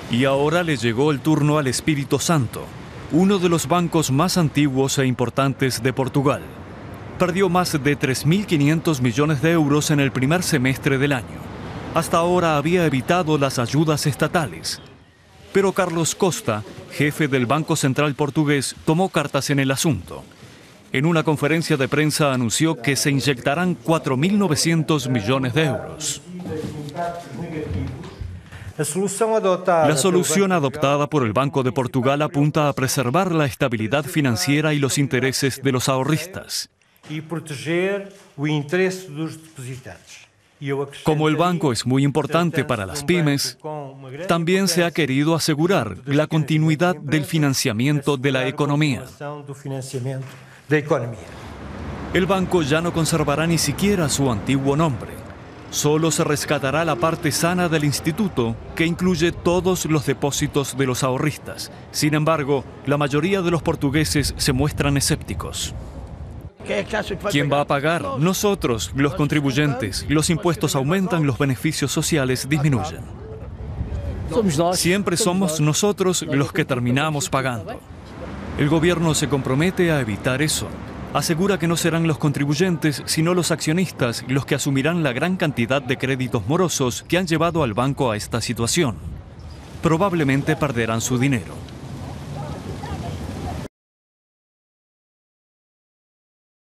Y ahora le llegó el turno al Espírito Santo, uno de los bancos más antiguos e importantes de Portugal. Perdió más de 3.500 millones de euros en el primer semestre del año. Hasta ahora había evitado las ayudas estatales. Pero Carlos Costa, jefe del Banco Central portugués, tomó cartas en el asunto. En una conferencia de prensa anunció que se inyectarán 4.900 millones de euros. La solución adoptada por el Banco de Portugal apunta a preservar la estabilidad financiera y los intereses de los ahorristas. Como el banco es muy importante para las pymes, también se ha querido asegurar la continuidad del financiamiento de la economía. El banco ya no conservará ni siquiera su antiguo nombre. Solo se rescatará la parte sana del instituto, que incluye todos los depósitos de los ahorristas. Sin embargo, la mayoría de los portugueses se muestran escépticos. ¿Quién va a pagar? Nosotros, los contribuyentes. Los impuestos aumentan, los beneficios sociales disminuyen. Siempre somos nosotros los que terminamos pagando. El gobierno se compromete a evitar eso. Asegura que no serán los contribuyentes, sino los accionistas los que asumirán la gran cantidad de créditos morosos que han llevado al banco a esta situación. Probablemente perderán su dinero.